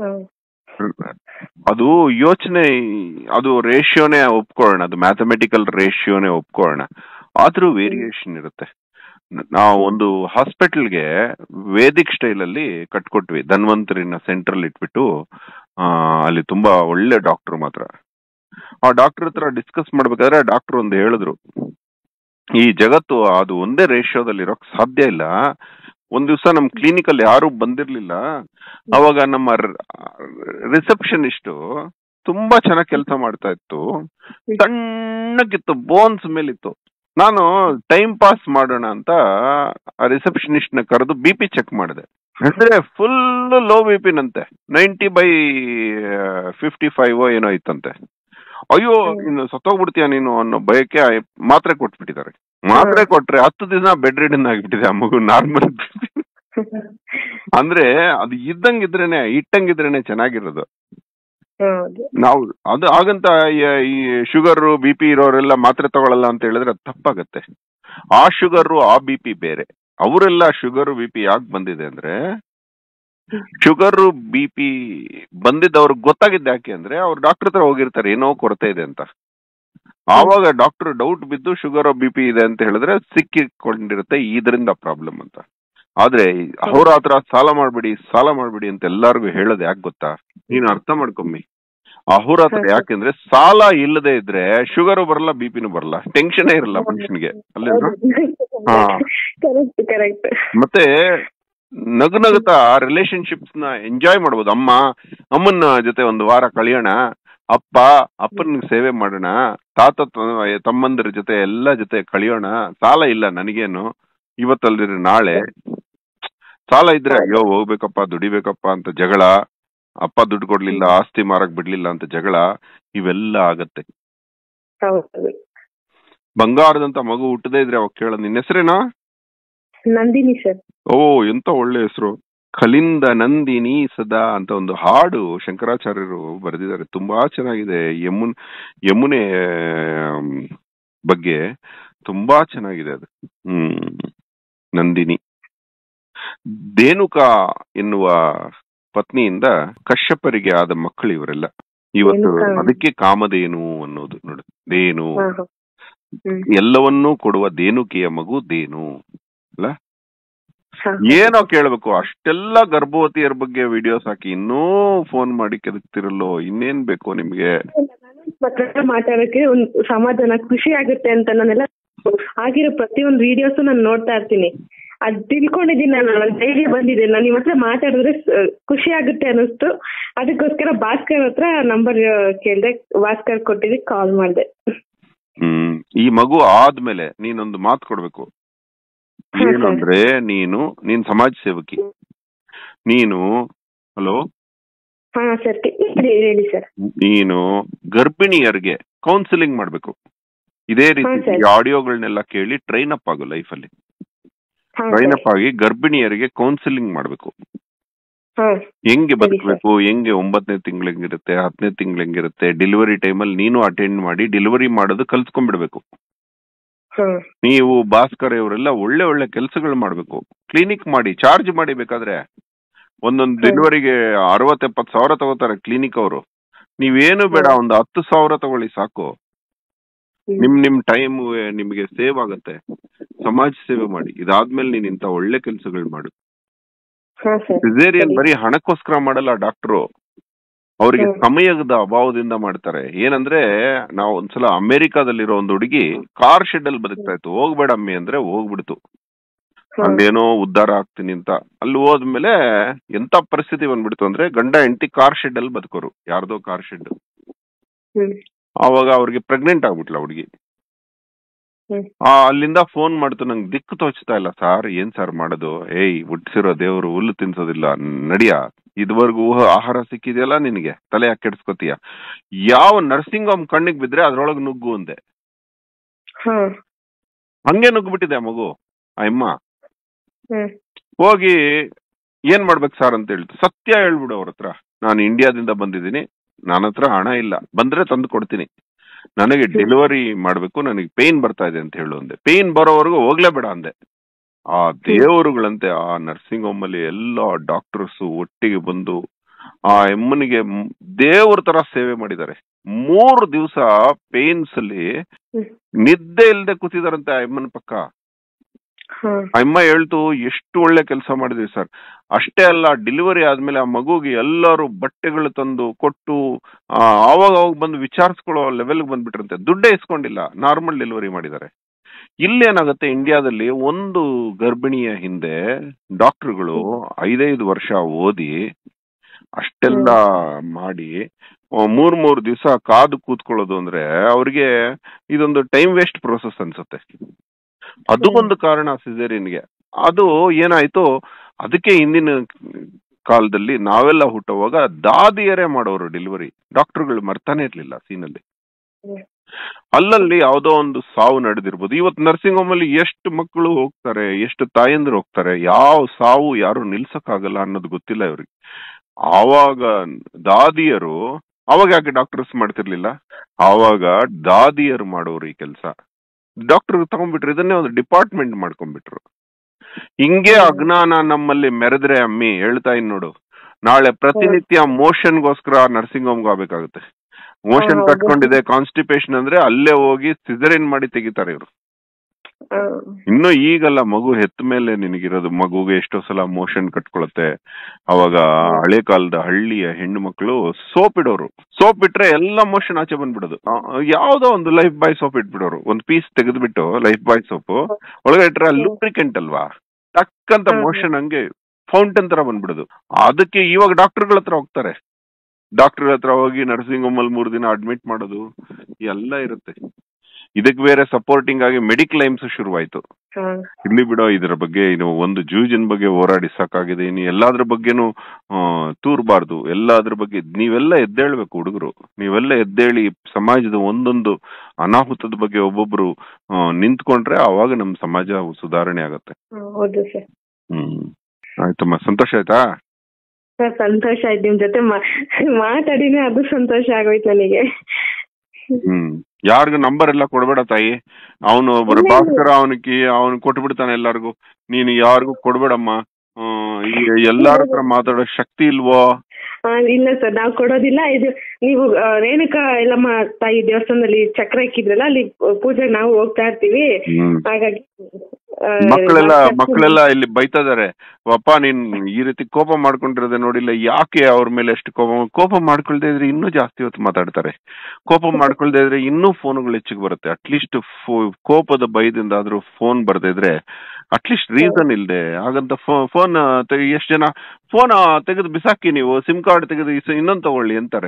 ಅದು ಯೋಚನೆ, ಅದು ರೇಷಿಯೋನೇ ಒಪ್ಕೊಳ್ಳೋಣ, ಅದು ಮ್ಯಾಥಮೆಟಿಕಲ್ ರೇಷಿಯೋನೇ ಒಪ್ಕೊಳ್ಳೋಣ, ಆದ್ರೂ ವೇರಿಯೇಷನ್ ಇರುತ್ತೆ. ನಾವು ಒಂದು ಹಾಸ್ಪಿಟಲ್ಗೆ ವೇದಿಕ್ ಸ್ಟೈಲ್ ಅಲ್ಲಿ ಕಟ್ಕೊಟ್ವಿ, ಧನ್ವಂತರಿನ ಸೆಂಟ್ರಲ್ ಇಟ್ಬಿಟ್ಟು. ಅಲ್ಲಿ ತುಂಬಾ ಒಳ್ಳೆ ಡಾಕ್ಟರ್ ಮಾತ್ರ. ಆ ಡಾಕ್ಟರ್ ಹತ್ರ ಡಿಸ್ಕಸ್ ಮಾಡ್ಬೇಕಾದ್ರೆ ಡಾಕ್ಟರ್ ಒಂದು ಹೇಳಿದ್ರು, ಈ ಜಗತ್ತು ಅದು ಒಂದೇ ರೇಷಿಯೋದಲ್ಲಿ ಇರೋಕ್ ಸಾಧ್ಯ ಇಲ್ಲ. ಒಂದ್ ದಿವ್ಸ ನಮ್ ಕ್ಲಿನಿಕ್ ಅಲ್ಲಿ ಯಾರು ಬಂದಿರ್ಲಿಲ್ಲ, ಅವಾಗ ನಮ್ಮ ರಿಸೆಪ್ಷನಿಸ್ಟ್ ತುಂಬಾ ಚೆನ್ನಾಗಿ ಕೆಲಸ ಮಾಡ್ತಾ ಇತ್ತು, ಸಣ್ಣಕ್ಕಿತ್ತು, ಬೋನ್ಸ್ ಮೇಲಿತ್ತು. ನಾನು ಟೈಮ್ ಪಾಸ್ ಮಾಡೋಣ ಅಂತ ರಿಸೆಪ್ಷನಿಸ್ಟ್ ನ ಕರೆದು BP ಚೆಕ್ ಮಾಡಿದೆ. ಅಂದ್ರೆ ಫುಲ್ ಲೋ BP ನಂತೆ, 90/55 ಏನೋ ಇತ್ತಂತೆ. ಅಯ್ಯೋ ಇನ್ನು ಸತ್ತೋಗ್ಬಿಡ್ತೀಯ ನೀನು ಅನ್ನೋ ಭಯಕ್ಕೆ ಮಾತ್ರೆ ಕೊಟ್ಬಿಟ್ಟಿದ್ದಾರೆ. ಮಾತ್ರೆ ಕೊಟ್ರೆ 10 ದಿನ ಬೆಡ್ ರಿಡನ್ ಆಗಿಬಿಟ್ಟಿದೆ ಆ ಮಗು. ನಾರ್ಮಲ್ ಅಂದ್ರೆ ಅದು ಇದ್ದಂಗಿದ್ರೇನೆ, ಇಟ್ಟಂಗಿದ್ರೇನೆ ಚೆನ್ನಾಗಿರೋದು. ನಾವು ಅದು ಹಾಗಂತ ಈ ಶುಗರ್ BP ಇರೋರೆಲ್ಲ ಮಾತ್ರೆ ತಗೊಳಲ್ಲ ಅಂತ ಹೇಳಿದ್ರೆ ಅದು ತಪ್ಪಾಗತ್ತೆ. ಆ ಶುಗರ್ ಆ BP ಬೇರೆ. ಅವರೆಲ್ಲ ಶುಗರ್ BP ಯಾಕೆ ಬಂದಿದೆ ಅಂದ್ರೆ, ಶುಗರ್ BP ಬಂದಿದ್ದವ್ರಿಗೆ ಗೊತ್ತಾಗಿದ್ದ ಯಾಕೆ ಅಂದ್ರೆ, ಅವ್ರು ಡಾಕ್ಟರ್ ಹತ್ರ ಹೋಗಿರ್ತಾರೆ ಏನೋ ಕೊರತೆ ಇದೆ ಅಂತ. ಆವಾಗ ಡಾಕ್ಟರ್ ಡೌಟ್ ಬಿದ್ದು ಶುಗರ್ BP ಇದೆ ಅಂತ ಹೇಳಿದ್ರೆ ಸಿಕ್ಕಿಕೊಂಡಿರುತ್ತೆ ಇದರಿಂದ ಪ್ರಾಬ್ಲಮ್ ಅಂತ. ಆದ್ರೆ ಅಹೋರಾತ್ರ ಸಾಲ ಮಾಡ್ಬಿಡಿ ಅಂತ ಎಲ್ಲಾರ್ಗು ಹೇಳೋದು ಯಾಕೆ ಗೊತ್ತಾ? ನೀನು ಅರ್ಥ ಮಾಡ್ಕೊಮ್ಮಿ. ಅಹೋರಾತ್ರ ಯಾಕೆಂದ್ರೆ ಸಾಲ ಇಲ್ಲದೆ ಇದ್ರೆ ಶುಗರ್ ಬರಲ್ಲ, BPನೂ ಬರಲ್ಲ, ಟೆನ್ಷನ್ ಇರಲ್ಲ ಮನುಷ್ಯನ್ಗೆ. ಅಲ್ಲೇ ಮತ್ತೆ ನಗುತ್ತಾ ರಿಲೇಶನ್ಶಿಪ್ಸ್ ನ ಎಂಜಾಯ್ ಮಾಡ್ಬೋದು. ಅಮ್ಮನ ಜೊತೆ ಒಂದು ವಾರ ಕಳಿಯೋಣ, ಅಪ್ಪನ ಸೇವೆ ಮಾಡೋಣ, ತಮ್ಮಂದ್ರ ಜೊತೆ ಎಲ್ಲ ಜೊತೆ ಕಳಿಯೋಣ. ಸಾಲ ಇಲ್ಲ ನನಗೇನು, ಇವತ್ತಲ್ದಿರ ನಾಳೆ. ಸಾಲ ಇದ್ರೆ ಅಯ್ಯೋ ಹೋಗ್ಬೇಕಪ್ಪ, ದುಡಿಬೇಕಪ್ಪ ಅಂತ ಜಗಳ, ಅಪ್ಪ ದುಡ್ಡು ಕೊಡ್ಲಿಲ್ಲ, ಆಸ್ತಿ ಮಾರಕ್ ಬಿಡ್ಲಿಲ್ಲ ಅಂತ ಜಗಳ, ಇವೆಲ್ಲ ಆಗತ್ತೆ. ಬಂಗಾರದಂತ ಮಗು ಹುಟ್ಟದೇ ಇದ್ರೆ ಅವಾಗ ಕೇಳೋದು, ನಿನ್ನ ಹೆಸರೇನಾ? ನಂದಿನಿ ಸರ್. ಓ ಎಂತ ಒಳ್ಳೆ ಹೆಸರು, ಕಲಿಂದ ನಂದಿನಿ ಸದಾ ಅಂತ ಒಂದು ಹಾಡು ಶಂಕರಾಚಾರ್ಯರು ಬರೆದಿದ್ದಾರೆ, ತುಂಬಾ ಚೆನ್ನಾಗಿದೆ. ಯಮುನೆ ಬಗ್ಗೆ ತುಂಬಾ ಚೆನ್ನಾಗಿದೆ ಅದು. ನಂದಿನಿ. ಧೇನುಕಾ ಎನ್ನುವ ಪತ್ನಿಯಿಂದ ಕಶ್ಯಪರಿಗೆ ಆದ ಮಕ್ಕಳು ಇವರೆಲ್ಲ. ಇವತ್ತು ಅದಕ್ಕೆ ಕಾಮಧೇನು ಅನ್ನೋದು. ನೋಡು, ಧೇನು ಎಲ್ಲವನ್ನೂ ಕೊಡುವ ಧೇನುಕಿಯ ಮಗು ಧೇನು ಅಲ್ಲ. ಏನೋ ಕೇಳ್ಬೇಕು, ಅಷ್ಟೆಲ್ಲ ಗರ್ಭವತಿಯರ ಬಗ್ಗೆ ವಿಡಿಯೋಸ್ ಹಾಕಿ ಇನ್ನೂ ಫೋನ್ ಮಾಡಿ ಕೆದಕ್ತಿರಲ್ಲೋ, ಇನ್ನೇನ್ ಬೇಕು ನಿಮ್ಗೆ? ಮಾತಾಡಕ್ಕೆ ಒಂದು ಸಮಾಧಾನ, ಖುಷಿ ಆಗುತ್ತೆ ಅಂತ ನಾನೆಲ್ಲ ಆಗಿರೋ ಪ್ರತಿಯೊಂದು ವಿಡಿಯೋಸ್ ನಾನು ನೋಡ್ತಾ ಇರ್ತೀನಿ. ಅದ್ ತಿಳ್ಕೊಂಡಿದ್ದೀನಿ, ನಾನು ಧೈರ್ಯ ಬಂದಿದೆ, ನಾನು ನಿಮ್ಮ ಹತ್ರ ಮಾತಾಡಿದ್ರೆ ಖುಷಿ ಆಗುತ್ತೆ ಅನ್ನಿಸ್ತು. ಅದಕ್ಕೋಸ್ಕರ ಭಾಸ್ಕರ್ ಹತ್ರ ನಂಬರ್ ಕೇಳ್ದೆ, ಭಾಸ್ಕರ್ ಕೊಟ್ಟಿದ್ದೆ, ಕಾಲ್ ಮಾಡ್ದೆ. ಈ ಮಗು ಆದ್ಮೇಲೆ ನೀನೊಂದು ಮಾತು ಕೊಡ್ಬೇಕು. ಏನಂದ್ರೆ ನೀನ್ ಸಮಾಜ ಸೇವಕಿ. ನೀನು ಹಲೋ ಸರ್ ಹೇಳಿ ಸರ್. ನೀನು ಗರ್ಭಿಣಿಯರಿಗೆ ಕೌನ್ಸಿಲಿಂಗ್ ಮಾಡ್ಬೇಕು. ಇದೇ ರೀತಿ ಆಡಿಯೋಗಳನ್ನೆಲ್ಲ ಕೇಳಿ ಟ್ರೈನ್ ಅಪ್ ಆಗು ಲೈಫಲ್ಲಿ. ಟ್ರೈನ್ ಅಪ್ ಆಗಿ ಗರ್ಭಿಣಿಯರಿಗೆ ಕೌನ್ಸಿಲಿಂಗ್ ಮಾಡ್ಬೇಕು. ಹೆಂಗೆ ಬದುಕಬೇಕು, ಹೆಂಗೆ 9ನೇ ತಿಂಗಳು ಹೆಂಗಿರುತ್ತೆ, 10ನೇ ತಿಂಗಳು ಹೆಂಗಿರುತ್ತೆ, ಡೆಲಿವರಿ ಟೈಮಲ್ಲಿ ನೀನು ಅಟೆಂಡ್ ಮಾಡಿ ಡೆಲಿವರಿ ಮಾಡೋದು ಕಲ್ತ್ಕೊಂಡ್ಬಿಡ್ಬೇಕು. ನೀವು ಭಾಸ್ಕರ್ ಇವರೆಲ್ಲ ಒಳ್ಳೆ ಒಳ್ಳೆ ಕೆಲ್ಸಗಳು ಮಾಡ್ಬೇಕು. ಕ್ಲಿನಿಕ್ ಮಾಡಿ, ಚಾರ್ಜ್ ಮಾಡಿ. ಬೇಕಾದ್ರೆ ಒಂದೊಂದು ಡೆಲಿವರಿಗೆ 60-70 ಸಾವಿರ ತಗೋತಾರೆ ಕ್ಲಿನಿಕ್ ಅವರು. ನೀವೇನು ಬೇಡ, ಒಂದು 10 ಸಾವಿರ ತಗೊಳ್ಳಿ ಸಾಕು. ನಿಮ್ ಟೈಮ್ ನಿಮ್ಗೆ ಸೇವ್ ಆಗತ್ತೆ. ಸಮಾಜ ಸೇವೆ ಮಾಡಿ. ಇದಾದ್ಮೇಲೆ ನೀನ್ ಇಂತ ಒಳ್ಳೆ ಕೆಲ್ಸಗಳು ಮಾಡು. ಸಿಸೇರಿಯನ್ ಬರೀ ಹಣಕ್ಕೋಸ್ಕರ ಮಾಡಲ್ಲ ಡಾಕ್ಟ್ರು, ಅವ್ರಿಗೆ ಸಮಯದ ಅಭಾವದಿಂದ ಮಾಡ್ತಾರೆ. ಏನಂದ್ರೆ, ನಾವು ಒಂದ್ಸಲ ಅಮೆರಿಕಾದಲ್ಲಿರೋ ಒಂದು ಹುಡುಗಿ ಕಾರ್ ಶೆಡ್ ಅಲ್ಲಿ ಬದುಕ್ತಾ ಇತ್ತು. ಹೋಗ್ಬೇಡ ಅಮ್ಮಿ ಅಂದ್ರೆ ಹೋಗ್ಬಿಡ್ತು. ಅಲ್ಲೇನೋ ಉದ್ಧಾರ ಆಗ್ತೀನಿ ಅಂತ ಅಲ್ಲಿ ಹೋದ್ಮೇಲೆ ಎಂತ ಪರಿಸ್ಥಿತಿ ಬಂದ್ಬಿಡ್ತು ಅಂದ್ರೆ, ಗಂಡ ಹೆಂಡತಿ ಕಾರ್ ಶೆಡ್ ಅಲ್ಲಿ ಬದುಕೋರು, ಯಾರ್ದೋ ಕಾರ್ ಶೆಡ್. ಆವಾಗ ಅವ್ರಿಗೆ ಪ್ರೆಗ್ನೆಂಟ್ ಆಗ್ಬಿಟ್ಲ ಹುಡುಗಿ. ಅಲ್ಲಿಂದ ಫೋನ್ ಮಾಡ್ತು, ನಂಗೆ ದಿಕ್ಕು ತೋಚ್ತಾ ಇಲ್ಲ ಸಾರ್, ಏನ್ ಸಾರ್ ಮಾಡೋದು? ಹುಟ್ಟಿಸಿರೋ ದೇವ್ರು ಹುಲ್ಲು ತಿನ್ಸೋದಿಲ್ಲ, ನಡಿಯ. ಇದುವರೆಗೂ ಆಹಾರ ಸಿಕ್ಕಿದೆಯಲ್ಲ ನಿನಗೆ, ತಲೆ ಯಾಕೆ ಕೆಡ್ಸ್ಕೊತೀಯ? ಯಾವ ನರ್ಸಿಂಗ್ ಹೋಮ್ ಕಣ್ಣಿಗೆ ಬಿದ್ರೆ ಅದ್ರೊಳಗೆ ನುಗ್ಗು ಅಂದೆ. ಹಂಗೆ ನುಗ್ಬಿಟ್ಟಿದೆ ಆ ಮಗು. ಆ ಅಮ್ಮ ಹೋಗಿ ಏನ್ ಮಾಡ್ಬೇಕು ಸರ್ ಅಂತ ಹೇಳ್ತು. ಸತ್ಯ ಹೇಳ್ಬಿಡು ಅವ್ರ ಹತ್ರ, ನಾನು ಇಂಡಿಯಾದಿಂದ ಬಂದಿದ್ದೀನಿ, ನನ್ನ ಹತ್ರ ಹಣ ಇಲ್ಲ, ಬಂದ್ರೆ ತಂದು ಕೊಡ್ತೀನಿ, ನನಗೆ ಡೆಲಿವರಿ ಮಾಡ್ಬೇಕು, ನನಗೆ ಪೇನ್ ಬರ್ತಾ ಇದೆ ಅಂತ ಹೇಳು ಅಂದೆ. ಪೇನ್ ಬರೋವರೆಗೂ ಹೋಗ್ಲೇಬೇಡ ಅಂದೆ. ಆ ದೇವರುಗಳಂತೆ ಆ ನರ್ಸಿಂಗ್ ಹೋಮ್ ಅಲ್ಲಿ ಎಲ್ಲ ಡಾಕ್ಟರ್ಸ್ ಒಟ್ಟಿಗೆ ಬಂದು ಆ ಅಮ್ಮನಿಗೆ ದೇವ್ರ ತರ ಸೇವೆ ಮಾಡಿದ್ದಾರೆ. 3 ದಿವಸ ಪೇನ್ಸ್ ಅಲ್ಲಿ ನಿದ್ದೆ ಇಲ್ದೆ ಕೂತಿದಾರಂತೆ ಆ ಅಮ್ಮನ ಪಕ್ಕ. ಆ ಅಮ್ಮ ಹೇಳ್ತು, ಎಷ್ಟು ಒಳ್ಳೆ ಕೆಲಸ ಮಾಡಿದ್ವಿ ಸರ್. ಅಷ್ಟೇ ಅಲ್ಲ, ಡೆಲಿವರಿ ಆದ್ಮೇಲೆ ಆ ಮಗುಗೆ ಎಲ್ಲರೂ ಬಟ್ಟೆಗಳು ತಂದು ಕೊಟ್ಟು ಆವಾಗ ಬಂದು ವಿಚಾರಿಸ್ಕೊಳ್ಳೋ ಲೆವೆಲ್ಗೆ ಬಂದ್ಬಿಟ್ರಂತೆ. ದುಡ್ಡೇ ಇಸ್ಕೊಂಡಿಲ್ಲ, ನಾರ್ಮಲ್ ಡೆಲಿವರಿ ಮಾಡಿದ್ದಾರೆ. ಇಲ್ಲೇನಾಗುತ್ತೆ, ಇಂಡಿಯಾದಲ್ಲಿ ಒಂದು ಗರ್ಭಿಣಿಯ ಹಿಂದೆ ಡಾಕ್ಟರ್ಗಳು 5 ವರ್ಷ ಓದಿ ಅಷ್ಟೆಲ್ಲ ಮಾಡಿ 3 ದಿವಸ ಕಾದು ಕೂತ್ಕೊಳ್ಳೋದು ಅಂದ್ರೆ ಅವ್ರಿಗೆ ಇದೊಂದು ಟೈಮ್ ವೇಸ್ಟ್ ಪ್ರೋಸೆಸ್ ಅನ್ಸುತ್ತೆ. ಅದು ಒಂದು ಕಾರಣ ಸಿಸೇರಿಯನ್ಗೆ. ಅದು ಏನಾಯ್ತು, ಅದಕ್ಕೆ ಹಿಂದಿನ ಕಾಲದಲ್ಲಿ ನಾವೆಲ್ಲ ಹುಟ್ಟುವಾಗ ದಾದಿಯರೇ ಮಾಡೋರು ಡೆಲಿವರಿ, ಡಾಕ್ಟರ್ಗಳು ಮರ್ತಾನೆ ಇರ್ಲಿಲ್ಲ ಸೀನಲ್ಲಿ. ಅಲ್ಲಲ್ಲಿ ಯಾವ್ದೋ ಒಂದು ಸಾವು ನಡೆದಿರ್ಬೋದು. ಇವತ್ತು ನರ್ಸಿಂಗ್ ಹೋಮ್ ಅಲ್ಲಿ ಎಷ್ಟು ಮಕ್ಕಳು ಹೋಗ್ತಾರೆ, ಎಷ್ಟು ತಾಯಂದ್ರು ಹೋಗ್ತಾರೆ, ಯಾವ ಸಾವು ಯಾರು ನಿಲ್ಸಕ್ಕಾಗಲ್ಲ ಅನ್ನೋದು ಗೊತ್ತಿಲ್ಲ ಇವ್ರಿಗೆ. ಆವಾಗ ದಾದಿಯರು, ಅವಾಗ ಯಾಕೆ ಡಾಕ್ಟರ್ಸ್ ಮಾಡ್ತಿರ್ಲಿಲ್ಲ, ಆವಾಗ ದಾದಿಯರು ಮಾಡೋರು ಈ ಕೆಲಸ. ಡಾಕ್ಟರ್ ತಗೊಂಡ್ಬಿಟ್ರು, ಇದನ್ನೇ ಒಂದು ಡಿಪಾರ್ಟ್ಮೆಂಟ್ ಮಾಡ್ಕೊಂಡ್ಬಿಟ್ರು. ಹಿಂಗೆ ಅಜ್ಞಾನ ನಮ್ಮಲ್ಲಿ ಮೆರೆದ್ರೆ ಅಮ್ಮಿ ಹೇಳ್ತಾ ಇನ್ ನೋಡು, ನಾಳೆ ಪ್ರತಿನಿತ್ಯ ಮೋಷನ್ಗೋಸ್ಕರ ನರ್ಸಿಂಗ್ ಹೋಮ್ಗೆ ಹೋಗ್ಬೇಕಾಗುತ್ತೆ. ಮೋಷನ್ ಕಟ್ಕೊಂಡಿದೆ, ಕಾನ್ಸ್ಟಿಪೇಷನ್ ಅಂದ್ರೆ ಅಲ್ಲೇ ಹೋಗಿ ಸಿಸೇರಿಯನ್ ಮಾಡಿ ತೆಗಿತಾರೆ ಇವ್ರು. ಇನ್ನು ಈಗಲ್ಲ, ಮಗು ಹೆತ್ತ ಮೇಲೆ ನಿನಗಿರೋದು. ಮಗುಗೆ ಎಷ್ಟೋ ಸಲ ಮೋಷನ್ ಕಟ್ಕೊಳತ್ತೆ. ಅವಾಗ ಹಳೆ ಕಾಲದ ಹಳ್ಳಿಯ ಹೆಣ್ಣು ಮಕ್ಕಳು ಸೋಪ್ ಇಡೋರು, ಸೋಪ್ ಇಟ್ರೆ ಎಲ್ಲ ಮೋಷನ್ ಆಚೆ ಬಂದ್ಬಿಡೋದು. ಯಾವ್ದೋ ಒಂದು ಲೈಫ್ ಬಾಯ್ ಸೋಪ್ ಇಟ್ಬಿಡೋರು, ಒಂದ್ ಪೀಸ್ ತೆಗೆದ್ಬಿಟ್ಟು ಲೈಫ್ ಬಾಯ್ ಸೋಪ್ ಒಳಗೆ ಇಟ್ರೆ ಲೂಬ್ರಿಕೆಂಟ್ ಅಲ್ವಾ, ಟಕ್ಕಂತ ಮೋಷನ್ ಹಂಗೆ ಫೌಂಟೇನ್ ತರ ಬಂದ್ಬಿಡೋದು. ಅದಕ್ಕೆ ಇವಾಗ ಡಾಕ್ಟರ್ಗಳ ಹತ್ರ ಹೋಗ್ತಾರೆ. ಡಾಕ್ಟರ್ ಹತ್ರ ಹೋಗಿ ನರ್ಸಿಂಗ್ ಹೋಮ್ ಅಲ್ಲಿ 3 ದಿನ ಅಡ್ಮಿಟ್ ಮಾಡೋದು ಎಲ್ಲ ಇರುತ್ತೆ. ಇದಕ್ ಬೇರೆ ಸಪೋರ್ಟಿಂಗ್ ಆಗಿ ಮೆಡಿಕಲ್ ಏಮ್ಸ್ ಶುರುವಾಯ್ತು. ಇಲ್ಲಿ ಬಿಡೋ, ಇದ್ರ ಬಗ್ಗೆ ಒಂದು ಜೂಜಿನ ಬಗ್ಗೆ ಹೋರಾಡಿ ಸಾಕಾಗಿದೆ, ಇನ್ನು ಎಲ್ಲಾದ್ರ ಬಗ್ಗೆನೂ ತೂರ್ಬಾರ್ದು. ಎಲ್ಲಾದ್ರ ಬಗ್ಗೆ ನೀವೆಲ್ಲ ಎದ್ದೇಳ್ಬೇಕು ಹುಡುಗರು, ನೀವೆಲ್ಲ ಎದ್ದೇಳಿ ಸಮಾಜದ ಒಂದೊಂದು ಅನಾಹುತದ ಬಗ್ಗೆ ಒಬ್ಬೊಬ್ರು ನಿಂತ್ಕೊಂಡ್ರೆ ಅವಾಗ ನಮ್ ಸಮಾಜ ಸುಧಾರಣೆ ಆಗತ್ತೆ. ಆಯ್ತಮ್ಮ, ಸಂತೋಷ ಆಯ್ತಾ? ಸಂತೋಷ ಆಯ್ತು, ನಿಮ್ ಜೊತೆ ಮಾತಾಡಿನೇ ಅದು ಸಂತೋಷ ಆಗೋಯ್ತು ನನಗೆ. ಯಾರಿಗೂ ನಂಬರ್ ಎಲ್ಲ ಕೊಡ್ಬೇಡ ತಾಯಿ. ಅವನು ಭಾಸ್ಕರ ಅವನು ಕೊಟ್ಬಿಡ್ತಾನೆ ಎಲ್ಲಾರ್ಗು. ನೀನು ಯಾರಿಗೂ ಕೊಡ್ಬೇಡಮ್ಮ. ಎಲ್ಲಾರ ಹತ್ರ ಮಾತಾಡೋ ಶಕ್ತಿ ಇಲ್ವೋ? ಇಲ್ಲ ಸರ್, ನಾವು ಕೊಡೋದಿಲ್ಲ. ಇದು ನೀವು ರೇಣುಕಾ ಎಲ್ಲಮ್ಮ ತಾಯಿ ದೇವಸ್ಥಾನದಲ್ಲಿ ಚಕ್ರ ಇಕ್ಕಿದ್ರಲ್ಲ, ಅಲ್ಲಿ ಪೂಜೆಗೆ ನಾವು ಹೋಗ್ತಾ ಇರ್ತೀವಿ. ಹಾಗಾಗಿ ಮಕ್ಕಳೆಲ್ಲ ಇಲ್ಲಿ ಬೈತಾ ಇದಾರೆ, ಅಪ್ಪ ನೀನ್ ಈ ರೀತಿ ಕೋಪ ಮಾಡ್ಕೊಂಡಿರೋದೆ ನೋಡಿಲ್ಲ, ಯಾಕೆ ಅವ್ರ ಮೇಲೆ ಎಷ್ಟು ಕೋಪ ಮಾಡ್ಕೊಳ್ದೇ ಇದ್ರೆ ಇನ್ನೂ ಜಾಸ್ತಿ ಹೊತ್ತು ಮಾತಾಡ್ತಾರೆ, ಕೋಪ ಮಾಡ್ಕೊಳ್ದೇ ಇದ್ರೆ ಇನ್ನೂ ಫೋನ್ಗಳು ಹೆಚ್ಚಿಗೆ ಬರುತ್ತೆ. ಅಟ್ಲೀಸ್ಟ್ ಕೋಪದ ಭಯದಿಂದ ಆದ್ರೂ ಫೋನ್ ಬರ್ದೇ ಇದ್ರೆ ಅಟ್ಲೀಸ್ಟ್ ರೀಸನ್ ಇಲ್ದೆ ಹಾಗಂತ ಫೋನ್ ಎಷ್ಟು ಜನ ಫೋನ್ ತೆಗೆದು ಬಿಸಾಕಿ, ನೀವು ಸಿಮ್ ಕಾರ್ಡ್ ತೆಗೆದು ಇನ್ನೊಂದು ತಗೊಳ್ಳಿ ಅಂತಾರೆ.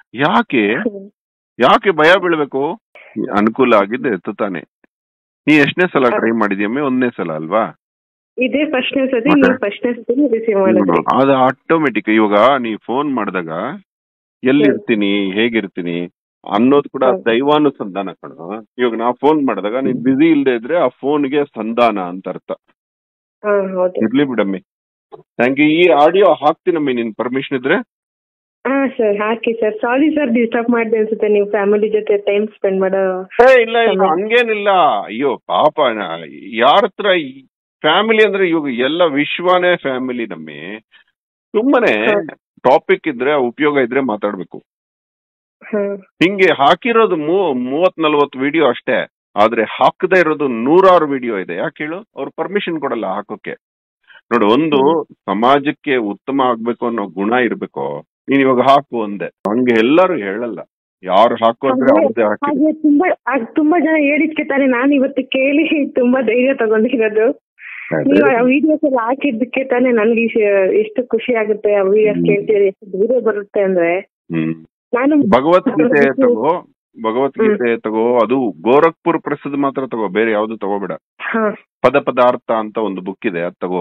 ಯಾಕೆ ಭಯ ಬೀಳ್ಬೇಕು? ಅನುಕೂಲ ಆಗಿದ್ದೆ ಎತ್ತುತ್ತಾನೆ. ನೀ ಎಷ್ಟನೇ ಸಲ ಟ್ರೈ ಮಾಡಿದ್ಯಮ್ಮೆ? 1ನೇ ಸಲ ಅಲ್ವಾ? ಇದೇ ಫಸ್ಟ್ನೇ ಸತಿ ರಿಸೀವ್ ಮಾಡಿದ್ರಿ. ಅದು ಆಟೋಮೆಟಿಕ್. ಇವಾಗ ನೀ ಫೋನ್ ಮಾಡಿದಾಗ ಎಲ್ಲಿರ್ತೀನಿ, ಹೇಗಿರ್ತೀನಿ ಅನ್ನೋದು ಕೂಡ ದೈವಾನುಸಂಧಾನ ಕಣ. ಇವಾಗ ನಾ ಫೋನ್ ಮಾಡಿದಾಗ ನೀನ್ ಬಿಸಿ ಇಲ್ದೇ ಇದ್ರೆ ಆ ಫೋನ್ಗೆ ಸಂಧಾನ ಅಂತ ಅರ್ಥ. ಇರ್ಲಿ ಬಿಡಮ್ಮಿ, ಥ್ಯಾಂಕ್ ಯು. ಈ ಆಡಿಯೋ ಹಾಕ್ತೀನಮ್ಮಿ, ನಿನ್ ಪರ್ಮಿಷನ್ ಇದ್ರೆ. ಸರ್ ಹಾಕಿ ಸರ್. ಸಾರಿ ಸರ್, ಡಿಸ್ಟರ್ಬ್ ಮಾಡಿದೆ ಅನ್ಸುತ್ತೆ, ನೀವು ಫ್ಯಾಮಿಲಿ ಜೊತೆ ಟೈಮ್ ಸ್ಪೆಂಡ್ ಮಾಡೋ. ಇಲ್ಲ ಹಂಗೇನಿಲ್ಲ. ಅಯ್ಯೋ ಪಾಪ, ಯಾರ ಹತ್ರ ಫ್ಯಾಮಿಲಿ ಅಂದ್ರೆ ಇವಾಗ ಎಲ್ಲ ವಿಶ್ವನೇ ಫ್ಯಾಮಿಲಿ ನಮ್ಮಿ. ಸುಮ್ಮನೆ ಟಾಪಿಕ್ ಇದ್ರೆ ಉಪಯೋಗ ಇದ್ರೆ ಮಾತಾಡ್ಬೇಕು. ಹಿಂಗೆ ಹಾಕಿರೋದು 30-40 ವಿಡಿಯೋ ಅಷ್ಟೇ, ಆದ್ರೆ ಹಾಕದೇ ಇರೋದು 100 ವಿಡಿಯೋ ಇದೆ. ಯಾಕೆ ಹೇಳು? ಅವ್ರು ಪರ್ಮಿಷನ್ ಕೊಡಲ್ಲ ಹಾಕೋಕೆ. ನೋಡು, ಒಂದು ಸಮಾಜಕ್ಕೆ ಉತ್ತಮ ಆಗ್ಬೇಕು ಅನ್ನೋ ಗುಣ ಇರ್ಬೇಕು. ನೀನ್ ಇವಾಗ ಹಾಕು ಅಂದೆ, ಹಂಗೆ ಎಲ್ಲರೂ ಹೇಳಲ್ಲ. ಯಾರು ಹಾಕು ಅಂದ್ರೆ ಅವ್ರದೇ ಹಾಕಿ. ತುಂಬಾ ಜನ ಹೇಳಿದ್ಕೆ ತಾನೆ ನಾನು ಇವತ್ತು ಕೇಳಿ ತುಂಬಾ ಧೈರ್ಯ ತಗೊಂಡಿರೋದು. ನೀವು ಆ ವಿಡಿಯೋಸ್ ಎಲ್ಲ ಹಾಕಿದ್ದಕ್ಕೆ ತಾನೆ ನನ್ಗೆ ಎಷ್ಟು ಖುಷಿ ಆಗುತ್ತೆ. ಆ ವಿಡಿಯೋಸ್ ಕೇಳ್ತೀರಿ, ಎಷ್ಟು ಧೈರ್ಯ ಬರುತ್ತೆ ಅಂದ್ರೆ. ನಾನು ಭಗವದ್ಗೀತೆ ತಗೋ, ಅದು ಗೋರಖ್ಪುರ್ ಪ್ರಸಿದ್ಧ ಮಾತ್ರ ತಗೋ, ಬೇರೆ ಯಾವ್ದು ತಗೋಬೇಡ. ಪದಾರ್ಥ ಅಂತ ಒಂದು ಬುಕ್ ಇದೆ, ಅದ್ ತಗೋ.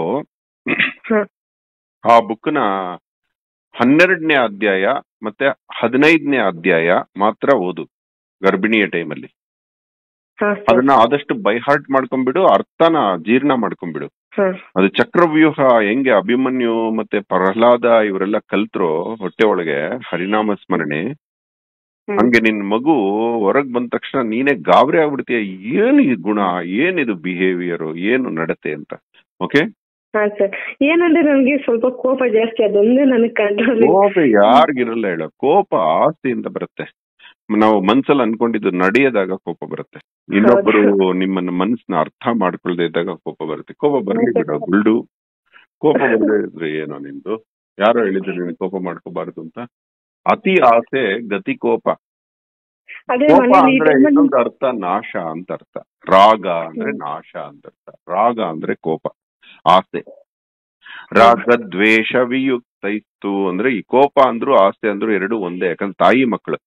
ಆ ಬುಕ್ನ 12ನೇ ಅಧ್ಯಾಯ ಮತ್ತೆ 15ನೇ ಅಧ್ಯಾಯ ಮಾತ್ರ ಓದು ಗರ್ಭಿಣಿಯ ಟೈಮಲ್ಲಿ. ಹಾ ಅದನ್ನ ಆದಷ್ಟು ಬೈ ಹಾರ್ಟ್ ಮಾಡ್ಕೊಂಡ್ಬಿಡು, ಅರ್ಥನ ಜೀರ್ಣ ಮಾಡ್ಕೊಂಡ್ಬಿಡು. ಹಾ ಅದು ಚಕ್ರವ್ಯೂಹ ಹೆಂಗೆ ಅಭಿಮನ್ಯು ಮತ್ತೆ ಪ್ರಹ್ಲಾದ ಇವರೆಲ್ಲ ಕಲ್ತ್ರು ಹೊಟ್ಟೆ ಒಳಗೆ ಹರಿನಾಮ ಸ್ಮರಣೆ, ಹಂಗೆ ನಿನ್ ಮಗು ಹೊರಗ್ ಬಂದ ತಕ್ಷಣ ನೀನೇ ಗಾಬರಿ ಆಗ್ಬಿಡ್ತೀಯ, ಏನು ಈ ಗುಣ, ಏನಿದು ಬಿಹೇವಿಯರ್, ಏನು ನಡತೆ ಅಂತ. ಓಕೆ. ಹಾ ಸರ್, ಏನಂದ್ರೆ ನನಗೆ ಸ್ವಲ್ಪ ಕೋಪ ಜಾಸ್ತಿ, ಅದೊಂದೇ ನನಗೆ ಕಂಟ್ರೋಲ್. ಕೋಪ ಯಾರಿಗಿರಲ್ಲ ಹೇಳ, ಕೋಪ ಆಸ್ತಿಯಿಂದ ಬರುತ್ತೆ. ನಾವು ಮನ್ಸಲ್ಲಿ ಅನ್ಕೊಂಡಿದ್ದು ನಡೆಯದಾಗ ಕೋಪ ಬರುತ್ತೆ, ಇನ್ನೊಬ್ಬರು ನಿಮ್ಮನ್ನ ಮನಸ್ಸನ್ನ ಅರ್ಥ ಮಾಡ್ಕೊಳ್ದೆ ಇದ್ದಾಗ ಕೋಪ ಬರುತ್ತೆ. ಕೋಪ ಬರ್ಲಿ ಬಿಡ ಗುಲ್ಡು, ಕೋಪ ಬರದೇ ಇದ್ರೆ ಏನೋ ನಿಂದು. ಯಾರೋ ಹೇಳಿದ್ರು ನೀನು ಕೋಪ ಮಾಡ್ಕೋಬಾರ್ದು ಅಂತ. ಅತಿ ಆಸೆ ಗತಿ ಕೋಪ. ಕೋಪ ಅಂದ್ರೆ ಇನ್ನೊಂದು ಅರ್ಥ ನಾಶ ಅಂತ ಅರ್ಥ. ರಾಗ ಅಂದ್ರೆ ನಾಶ ಅಂತ ಅರ್ಥ. ರಾಗ ಅಂದ್ರೆ ಕೋಪ, ಆಸೆ. ರಾಗ ದ್ವೇಷ ವಿಯುಕ್ತ ಇತ್ತು ಅಂದ್ರೆ ಈ ಕೋಪ ಅಂದ್ರು ಆಸೆ ಅಂದ್ರು ಎರಡು ಒಂದೇ, ಯಾಕಂದ್ರೆ ತಾಯಿ ಮಕ್ಕಳು.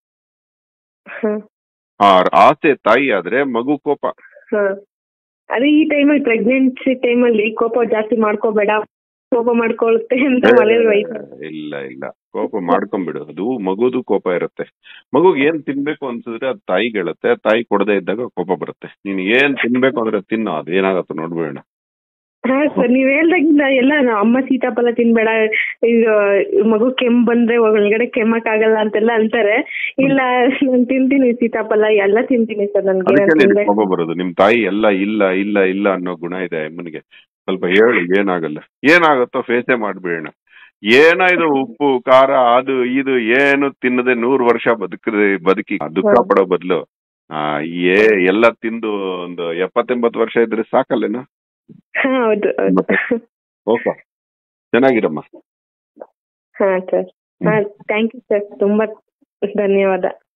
ಆಸೆ ತಾಯಿ ಆದ್ರೆ ಮಗು ಕೋಪ. ಅದೇ ಈ ಟೈಮಲ್ಲಿ ಪ್ರೆಗ್ನೆನ್ಸಿ ಟೈಮಲ್ಲಿ ಕೋಪ ಜಾಸ್ತಿ ಮಾಡ್ಕೋಬೇಡ, ಕೋಪ ಮಾಡ್ಕೊಳುತ್ತೆ ಅಂತ ಇಲ್ಲ ಇಲ್ಲ, ಕೋಪ ಮಾಡ್ಕೊಂಡ್ಬಿಡು. ಅದು ಮಗುದು ಕೋಪ ಇರುತ್ತೆ. ಮಗುಗ್ ಏನ್ ತಿನ್ಬೇಕು ಅನ್ಸಿದ್ರೆ ಅದು ತಾಯಿಗೆ ಹೇಳುತ್ತೆ, ತಾಯಿ ಕೊಡದೇ ಇದ್ದಾಗ ಕೋಪ ಬರುತ್ತೆ. ನೀನ್ ಏನ್ ತಿನ್ಬೇಕು ಅಂದ್ರೆ ತಿನ್ನೋ, ಅದು ಏನಾಗತ್ತ ನೋಡ್ಬೇಡ. ಹಾ ಸರ್, ನೀವ್ ಹೇಳ್ದಾಗಿಂದ ಎಲ್ಲ ಅಮ್ಮ ಸೀತಾಫಲ ತಿನ್ಬೇಡ, ಈಗ ಮಗು ಕೆಮ್ಮು ಬಂದ್ರೆ ಒಳಗಡೆ ಕೆಮ್ಮಕ್ ಆಗಲ್ಲ ಅಂತೆಲ್ಲ ಅಂತಾರೆ. ಇಲ್ಲ ನಾನು ತಿಂತೀನಿ ಸೀತಾಫಲ ಎಲ್ಲ ತಿಂತೀನಿ ಸರ್. ನನ್ಗೆ ಕೋಪ ಬರೋದು ನಿಮ್ ತಾಯಿ ಎಲ್ಲ ಇಲ್ಲ ಇಲ್ಲ ಇಲ್ಲ ಅನ್ನೋ ಗುಣ ಇದೆ ಅಮ್ಮನಿಗೆ. ಸ್ವಲ್ಪ ಹೇಳು ಏನಾಗಲ್ಲ, ಏನಾಗುತ್ತೋ ಫೇಸೇ ಮಾಡ್ಬೇಡ. ಏನೋ ಇದು ಉಪ್ಪು ಖಾರ ಅದು ಇದು ಏನು ತಿನ್ನದೆ 100 ವರ್ಷ ಬದುಕಿ ದುಃಖ ಪಡೋ ಬದ್ಲು ಎಲ್ಲ ತಿಂದು ಒಂದು 70-80 ವರ್ಷ ಇದ್ರೆ ಸಾಕಲ್ಲೇನಾ? ಹೌದು. ಓಕೆ, ಚೆನ್ನಾಗಿರಮ್ಮ. ಹಾ ಸರ್, ಥ್ಯಾಂಕ್ ಯು ಸರ್, ತುಂಬಾ ಧನ್ಯವಾದ.